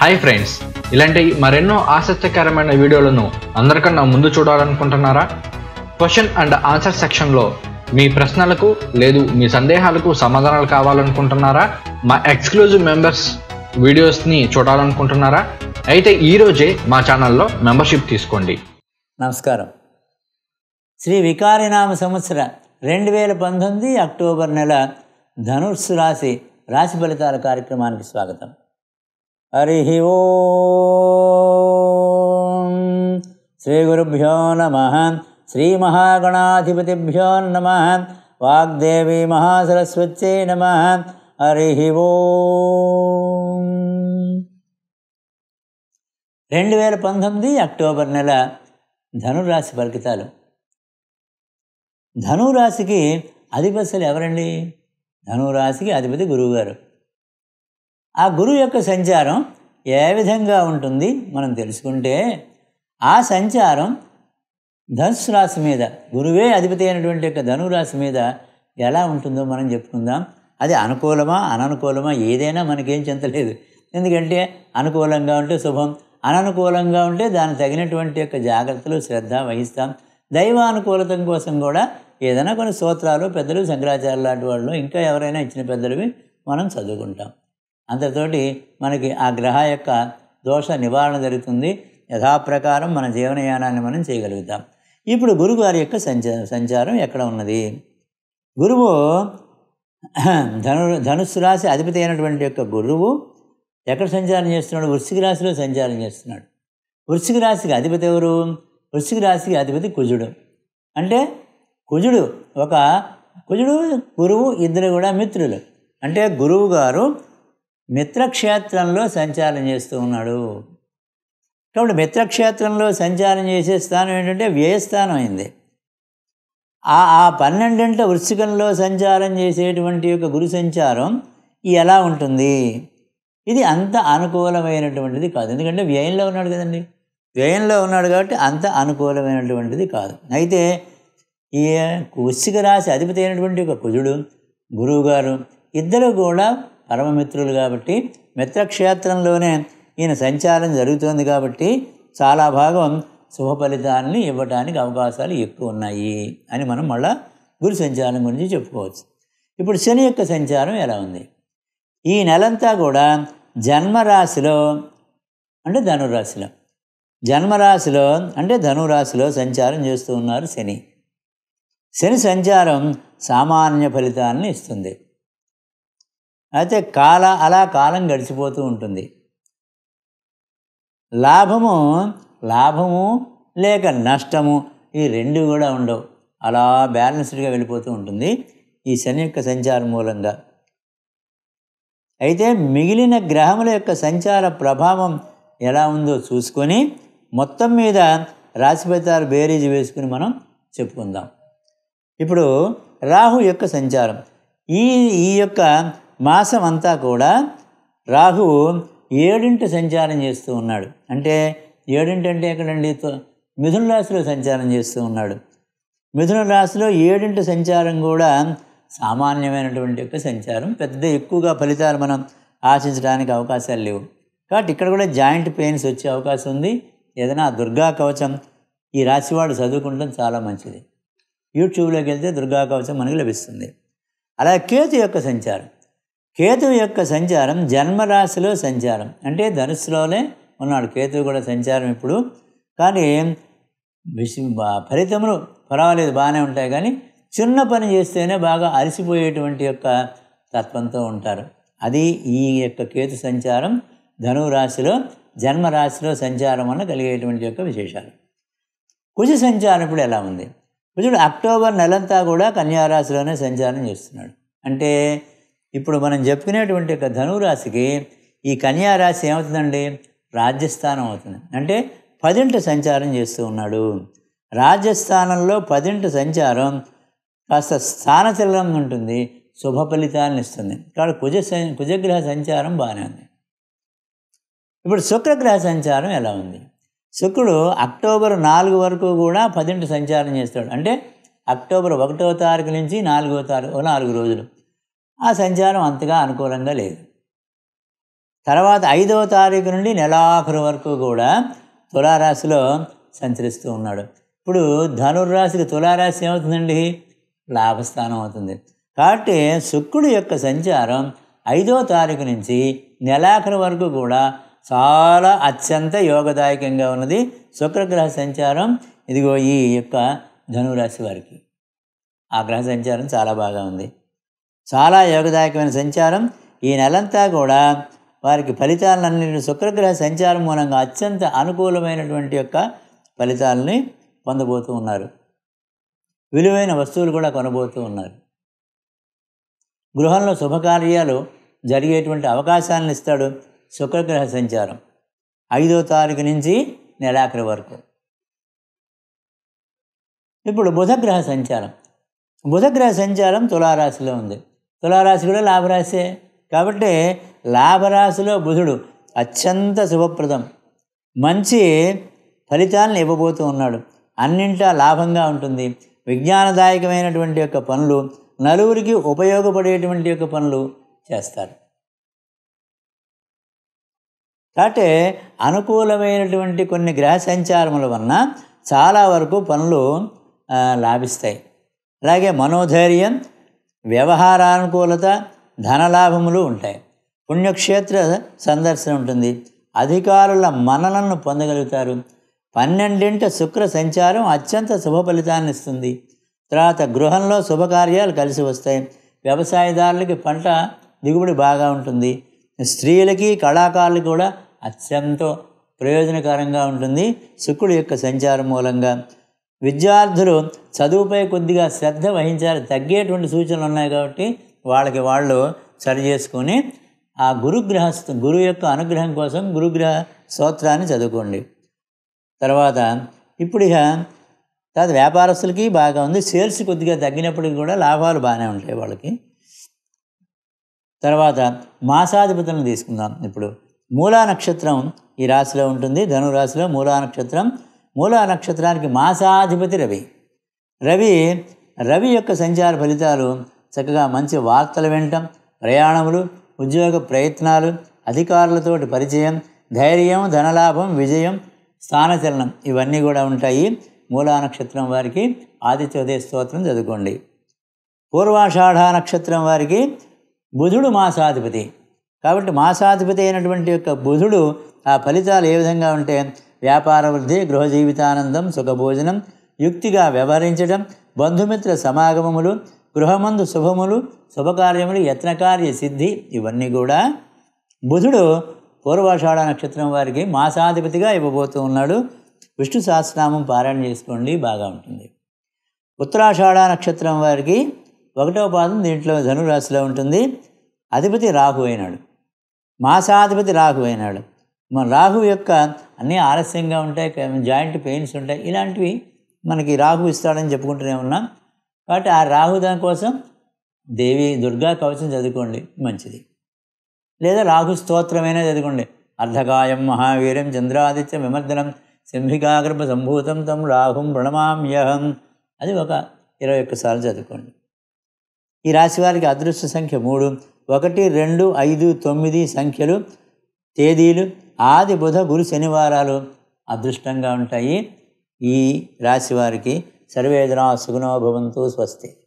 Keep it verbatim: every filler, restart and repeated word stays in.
Hi friends, ఇలాంటి మరెన్నో ఆసక్తికరమైన వీడియోలను అందరికన్నా ముందు చూడాలనుకుంటున్నారా? క్వశ్చన్ అండ్ ఆన్సర్ సెక్షన్లో మీ ప్రశ్నలకు లేదు మీ సందేహాలకు సమాధానాలు కావాలనుకుంటున్నారా? మా ఎక్స్క్లూజివ్ మెంబర్స్ వీడియోస్ని చూడాలనుకుంటున్నారా? అయితే ఈరోజే మా ఛానల్లో మెంబర్షిప్ తీసుకోండి. నమస్కారం. శ్రీ వికారినామ సంవత్సర రెండు వేల పంతొమ్మిది అక్టోబర్ నెల ధనుస్సు రాశి రాశి ఫలితాల కార్యక్రమానికి స్వాగతం. హరి ఓం. శ్రీ గురుభ్యో నమః. శ్రీ మహాగణాధిపతిభ్యో నమః. వాగ్దేవి మహాసరస్వత్యై నమః. హరి ఓం. రెండు వేల పంతొమ్మిది అక్టోబర్ నెల ధనురాశి ఫలితాలు. ధనురాశికి అధిపతులు ఎవరండి? ధనురాశికి అధిపతి గురువుగారు. ఆ గురువు యొక్క సంచారం ఏ విధంగా ఉంటుంది మనం తెలుసుకుంటే, ఆ సంచారం ధనుసు రాశి మీద, గురువే అధిపతి అయినటువంటి యొక్క ధనురాశి మీద ఎలా ఉంటుందో మనం చెప్పుకుందాం. అది అనుకూలమా అననుకూలమా ఏదైనా మనకేం చింతలేదు. ఎందుకంటే అనుకూలంగా ఉంటే శుభం, అననుకూలంగా ఉంటే దానికి తగినటువంటి యొక్క జాగ్రత్తలు శ్రద్ధ వహిస్తాం. దైవానుకూలత కోసం కూడా ఏదైనా కొన్ని సూత్రాలు పెద్దలు శంకరాచార్య లాంటి వాళ్ళు ఇంకా ఎవరైనా ఇచ్చిన పెద్దలవి మనం చదువుకుంటాం. అంతతోటి మనకి ఆ గ్రహ యొక్క దోష నివారణ జరుగుతుంది. యథాప్రకారం మన జీవనయానాన్ని మనం చేయగలుగుతాం. ఇప్పుడు గురుగారి యొక్క సంచా సంచారం ఎక్కడ ఉన్నది? గురువు ధను ధనుస్సు రాశి అధిపతి అయినటువంటి యొక్క గురువు ఎక్కడ సంచారం చేస్తున్నాడు? వృశ్చిక రాశిలో సంచారం చేస్తున్నాడు. వృశ్చిక రాశికి అధిపతి ఎవరు? వృశ్చిక రాశికి అధిపతి కుజుడు. అంటే కుజుడు ఒక కుజుడు గురువు ఇద్దరు కూడా మిత్రులు. అంటే గురువు గారు మిత్రక్షేత్రంలో సంచారం చేస్తూ ఉన్నాడు. కాబట్టి మిత్రక్షేత్రంలో సంచారం చేసే స్థానం ఏంటంటే వ్యయస్థానం అయింది. ఆ ఆ పన్నెండింట వృశ్చికంలో సంచారం చేసేటువంటి యొక్క గురు సంచారం ఎలా ఉంటుంది? ఇది అంత అనుకూలమైనటువంటిది కాదు. ఎందుకంటే వ్యయంలో ఉన్నాడు కదండి. వ్యయంలో ఉన్నాడు కాబట్టి అంత అనుకూలమైనటువంటిది కాదు. అయితే ఈ వృశ్చిక రాశి అధిపతి అయినటువంటి ఒక కుజుడు గురువుగారు ఇద్దరు కూడా పరమమిత్రులు కాబట్టి మిత్రక్షేత్రంలోనే ఈయన సంచారం జరుగుతుంది కాబట్టి చాలా భాగం శుభ ఫలితాన్ని ఇవ్వడానికి అవకాశాలు ఎక్కువ ఉన్నాయి అని మనం మళ్ళా గురు సంచారం గురించి చెప్పుకోవచ్చు. ఇప్పుడు శని యొక్క సంచారం ఎలా ఉంది? ఈ నెలంతా కూడా జన్మరాశిలో అంటే ధనురాశిలో జన్మరాశిలో అంటే ధనురాశిలో సంచారం చేస్తూ ఉన్నారు శని. శని సంచారం సామాన్య ఫలితాన్ని ఇస్తుంది. అయితే కాల అలా కాలం గడిచిపోతూ ఉంటుంది. లాభము లాభము లేక నష్టము ఈ రెండు కూడా ఉండవు. అలా బ్యాలెన్స్డ్గా వెళ్ళిపోతూ ఉంటుంది ఈ శని యొక్క సంచారం మూలంగా. అయితే మిగిలిన గ్రహముల యొక్క సంచార ప్రభావం ఎలా ఉందో చూసుకొని మొత్తం మీద రాశి ఫలితాలు బేరీజు వేసుకుని మనం చెప్పుకుందాం. ఇప్పుడు రాహు యొక్క సంచారం ఈ ఈ యొక్క మాసం అంతా కూడా రాహువు ఏడింటి సంచారం చేస్తూ ఉన్నాడు. అంటే ఏడింటి అంటే ఎక్కడండి? మిథున రాశిలో సంచారం చేస్తూ ఉన్నాడు. మిథున రాశిలో ఏడింటి సంచారం కూడా సామాన్యమైనటువంటి యొక్క సంచారం. పెద్ద ఎక్కువగా ఫలితాలు మనం ఆశించడానికి అవకాశాలు లేవు. కాబట్టి ఇక్కడ కూడా జాయింట్ పెయిన్స్ వచ్చే అవకాశం ఉంది. ఏదైనా దుర్గా కవచం ఈ రాశివాడు చదువుకుంటాం చాలా మంచిది. యూట్యూబ్లోకి వెళ్తే దుర్గా కవచం మనకు లభిస్తుంది. అలాగే కేతు యొక్క సంచారం కేతు యొక్క సంచారం జన్మరాశిలో సంచారం. అంటే ధనుస్సులోనే ఉన్నాడు కేతువు కూడా సంచారం ఇప్పుడు. కానీ విష ఫలితములు పర్వాలేదు బాగానే ఉంటాయి. కానీ చిన్న పని చేస్తేనే బాగా అలసిపోయేటువంటి యొక్క తత్వంతో ఉంటారు. అది ఈ యొక్క కేతు సంచారం ధనురాశిలో జన్మరాశిలో సంచారం వల్ల కలిగేటువంటి యొక్క విశేషాలు. కుజ సంచారం ఇప్పుడు ఎలా ఉంది? కుజుడు అక్టోబర్ నెలంతా కూడా కన్యారాశిలోనే సంచారం చేస్తున్నాడు. అంటే ఇప్పుడు మనం చెప్పుకునేటువంటి యొక్క ధనురాశికి ఈ కన్యారాశి ఏమవుతుందండి? రాజ్యస్థానం అవుతుంది. అంటే పదింట సంచారం చేస్తూ ఉన్నాడు. రాజ్యస్థానంలో పదింట సంచారం కాస్త స్థానచలనం ఉంటుంది, శుభ ఫలితాలను ఇస్తుంది. కాబట్టి కుజ కుజగ్రహ సంచారం బాగానే ఉంది. ఇప్పుడు శుక్రగ్రహ సంచారం ఎలా ఉంది? శుక్రుడు అక్టోబర్ నాలుగు వరకు కూడా పదింటి సంచారం చేస్తాడు. అంటే అక్టోబర్ ఒకటో తారీఖు నుంచి నాలుగో తారీఖు నాలుగు రోజులు ఆ సంచారం అంతగా అనుకూలంగా లేదు. తర్వాత ఐదవ తారీఖు నుండి నెలాఖరు వరకు కూడా తులారాశిలో సంచరిస్తూ ఉన్నాడు. ఇప్పుడు ధనుర్రాశికి తులారాశి ఏమవుతుందండి? లాభస్థానం అవుతుంది. కాబట్టి శుక్రుడు యొక్క సంచారం ఐదవ తారీఖు నుంచి నెలాఖరు వరకు కూడా చాలా అత్యంత యోగదాయకంగా ఉన్నది శుక్రగ్రహ సంచారం. ఇదిగో ఈ యొక్క ధనురాశి వారికి ఆ గ్రహ సంచారం చాలా బాగా ఉంది, చాలా యోగదాయకమైన సంచారం. ఈ నెలంతా కూడా వారికి ఫలితాలన్నింటి శుక్రగ్రహ సంచారం మూలంగా అత్యంత అనుకూలమైనటువంటి యొక్క ఫలితాలని పొందబోతూ ఉన్నారు. విలువైన వస్తువులు కూడా కొనబోతూ ఉన్నారు. గృహంలో శుభకార్యాలు జరిగేటువంటి అవకాశాలను ఇస్తాడు శుక్రగ్రహ సంచారం ఐదో తారీఖు నుంచి నెలాఖరు వరకు. ఇప్పుడు బుధగ్రహ సంచారం బుధగ్రహ సంచారం తులారాశిలో ఉంది. తులారాశి కూడా లాభరాశే కాబట్టి లాభరాశిలో బుధుడు అత్యంత శుభప్రదం, మంచి ఫలితాలను ఇవ్వబోతూ ఉన్నాడు. అన్నింటా లాభంగా ఉంటుంది. విజ్ఞానదాయకమైనటువంటి యొక్క పనులు, నలుగురికి ఉపయోగపడేటువంటి యొక్క పనులు చేస్తారు. కాబట్టి అనుకూలమైనటువంటి కొన్ని గ్రహ సంచారముల వలన చాలా వరకు పనులు లాభిస్తాయి. అలాగే మనోధైర్యం, వ్యవహారానుకూలత, ధనలాభములు ఉంటాయి. పుణ్యక్షేత్ర సందర్శన ఉంటుంది. అధికారుల మన్ననలను పొందగలుగుతారు. పన్నెండింట శుక్ర సంచారం అత్యంత శుభ ఫలితాన్ని ఇస్తుంది. తర్వాత గృహంలో శుభకార్యాలు కలిసి వస్తాయి. వ్యవసాయదారులకి పంట దిగుబడి బాగా ఉంటుంది. స్త్రీలకి కళాకారులకి కూడా అత్యంత ప్రయోజనకరంగా ఉంటుంది శుక్రుడి యొక్క సంచారం మూలంగా. విద్యార్థులు చదువుపై కొద్దిగా శ్రద్ధ వహించాలి. తగ్గేటువంటి సూచనలు ఉన్నాయి కాబట్టి వాళ్ళకి వాళ్ళు సరి చేసుకొని ఆ గురుగ్రహ గురువు యొక్క అనుగ్రహం కోసం గురుగ్రహ స్తోత్రాన్ని చదువుకోండి. తర్వాత ఇప్పుడు ఇక తర్వాత వ్యాపారస్తులకి బాగా ఉంది. సేల్స్ కొద్దిగా తగ్గినప్పటికీ కూడా లాభాలు బాగానే ఉంటాయి వాళ్ళకి. తర్వాత మాసాధిపతులను తీసుకుందాం. ఇప్పుడు మూలా నక్షత్రం ఈ రాశిలో ఉంటుంది, ధనురాశిలో మూలా నక్షత్రం. మూలా నక్షత్రానికి మాసాధిపతి రవి. రవి రవి యొక్క సంచార ఫలితాలు చక్కగా మంచి వార్తలు వినటం, ప్రయాణములు, ఉద్యోగ ప్రయత్నాలు, అధికారులతోటి పరిచయం, ధైర్యం, ధనలాభం, విజయం, స్థానచలనం ఇవన్నీ కూడా ఉంటాయి. మూలా నక్షత్రం వారికి ఆదిత్యోదయ స్తోత్రం చదువుకోండి. పూర్వాషాఢ నక్షత్రం వారికి బుధుడు మాసాధిపతి కాబట్టి మాసాధిపతి అయినటువంటి యొక్క బుధుడు ఆ ఫలితాలు ఏ విధంగా ఉంటే వ్యాపార వృద్ధి, గృహ జీవితానందం, సుఖభోజనం, యుక్తిగా వ్యవహరించడం, బంధుమిత్ర సమాగమములు, గృహమందు శుభములు, శుభకార్యములు, యత్నకార్య సిద్ధి ఇవన్నీ కూడా బుధుడు పూర్వాషాఢ నక్షత్రం వారికి మాసాధిపతిగా ఇవ్వబోతూ ఉన్నాడు. విష్ణు సహస్రనామం పారాయణ చేసుకోండి, బాగా ఉంటుంది. ఉత్తరాషాఢ నక్షత్రం వారికి ఒకటవ పాదం దీంట్లో ధనురాశిలో ఉంటుంది. అధిపతి రాహు అయినాడు, మాసాధిపతి రాహు అయినాడు. మన రాహు యొక్క అన్నీ ఆలస్యంగా ఉంటాయి, జాయింట్ పెయిన్స్ ఉంటాయి, ఇలాంటివి మనకి రాహు ఇస్తాడని చెప్పుకుంటూనే ఉన్నాం. కాబట్టి ఆ రాహు దానికోసం దేవి దుర్గా కవచం చదువుకోండి, మంచిది. లేదా రాహు స్తోత్రమైనా చదువుకోండి. అర్ధకాయం మహావీరం చంద్రాదిత్య విమర్దనం సింహికాగర్భ సంభూతం తం రాహుం ప్రణమామ్యహం అది ఒక ఇరవై ఒక్కసార్లు చదువుకోండి. ఈ రాశి వారికి అదృష్ట సంఖ్య మూడు. ఒకటి, రెండు, ఐదు, తొమ్మిది సంఖ్యలు, తేదీలు, ఆది, బుధ, గురు, శనివారాలు అదృష్టంగా ఉంటాయి. ఈ రాశి వారికి సర్వేజనా సుఖినో భవంతు. స్వస్తి.